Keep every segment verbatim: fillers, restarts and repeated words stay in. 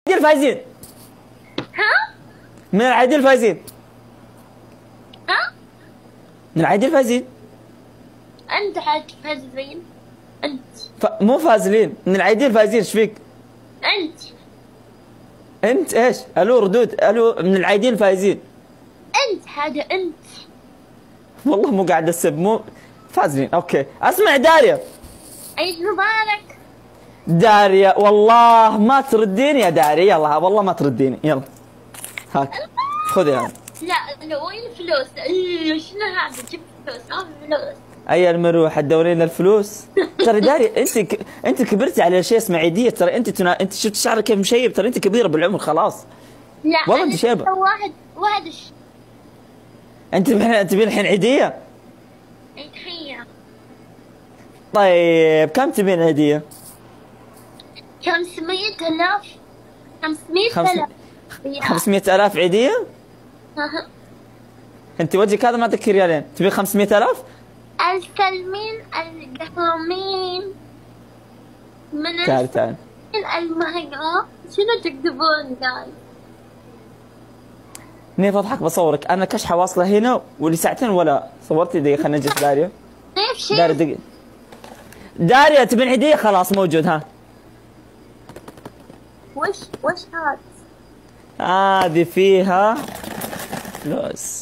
الفايزين. ها؟ من العايدين الفايزين. ها؟ من العايدين الفايزين. أنت حاج فازلين. أنت. ف... مو فازلين، من العايدين الفايزين، ايش فيك؟ أنت. انت ايش؟ الو ردود، الو من العايدين الفايزين. أنت حاجة أنت. والله مو قاعد اسب، مو فازلين. اوكي اسمع داريا. عيد مبارك. داريا والله ما ترديني يا داريا، يلا والله ما ترديني، يلا هاك خذي هذا. لا لا وين الفلوس؟ إيه، شنو هذا؟ جيب فلوس، ما في فلوس. اي المروحه تدورين الفلوس؟ ترى داري انت ك... انت كبرتي على شيء اسمه عيديه، ترى انت تنا... انت شفت شعرك كيف مشيب، ترى انت كبيره بالعمر خلاص. لا والله انت شيبه. واحد واحد ش... انت الحين تبين الحين عيديه؟ الحين طيب كم تبين عيديه؟ خمسمية آلاف. خمسمية خمس... آلاف. خمسمية آلاف عيديه؟ انت وجهك هذا ما عندك ريالين، تبين خمسمية آلاف؟ السلمين القهومين من تعال تعال المهجرة. شنو تكتبون قاعد؟ نيف اضحك بصورك، انا كشحه واصله هنا ولي ساعتين ولا صورتي. دقيقه خلينا نجلس داريا. كيف شيء؟ داريا دقيقه. داريا تبين عيديه؟ خلاص موجود. ها وش وش هذا؟ هذه فيها فلوس.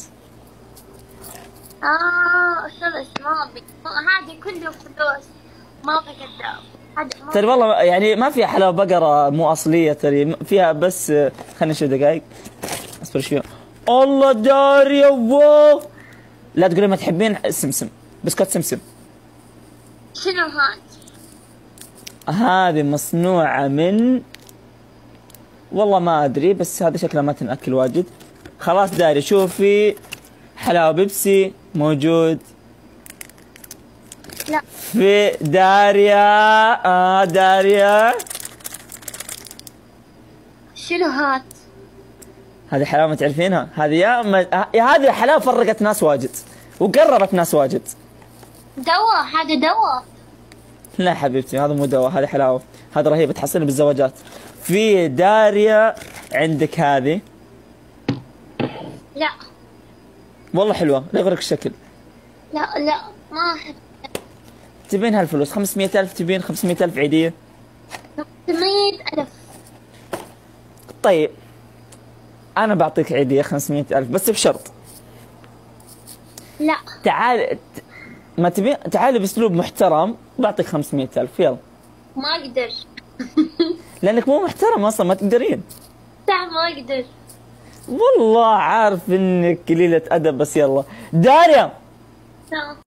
اه فلوس ما ابي، هذه كله فلوس ما ابي كذاب. هذا ترى والله يعني ما فيها حلاوه بقره مو اصليه، ترى فيها بس. خلينا نشوف دقائق اصبر شوي. الله داريا واو. لا تقولي ما تحبين سمسم، بسكوت سمسم. شنو هذا؟ هذه مصنوعه من، والله ما ادري، بس هذا شكله ما تنأكل واجد. خلاص داري شوفي، حلاوه بيبسي موجود. لا في داريا. اه داريا شنو هذا؟ هذه حلاوه ما تعرفينها، هذه يا ما... يا هذه حلاوه فرقت ناس واجد وقربت ناس واجد. دواء، هذا دواء. لا حبيبتي هذا مو دواء، هذه حلاوه، هذا رهيبه تحصلين بالزواجات. في داريا عندك هذه. لا والله حلوه لا يغرك الشكل. لا لا ما احب. تبين هالفلوس خمسمية ألف؟ تبين خمسمية ألف عيديه؟ خمسمية ألف. طيب انا بعطيك عيديه خمسمية ألف بس بشرط. لا تعال ما تبين، تعالي باسلوب محترم بعطيك خمسمية ألف يلا. ما اقدر. لانك مو محترم اصلا، ما تقدرين. صح ما اقدر. والله عارف انك قليلة ادب بس يلا. داريا لا.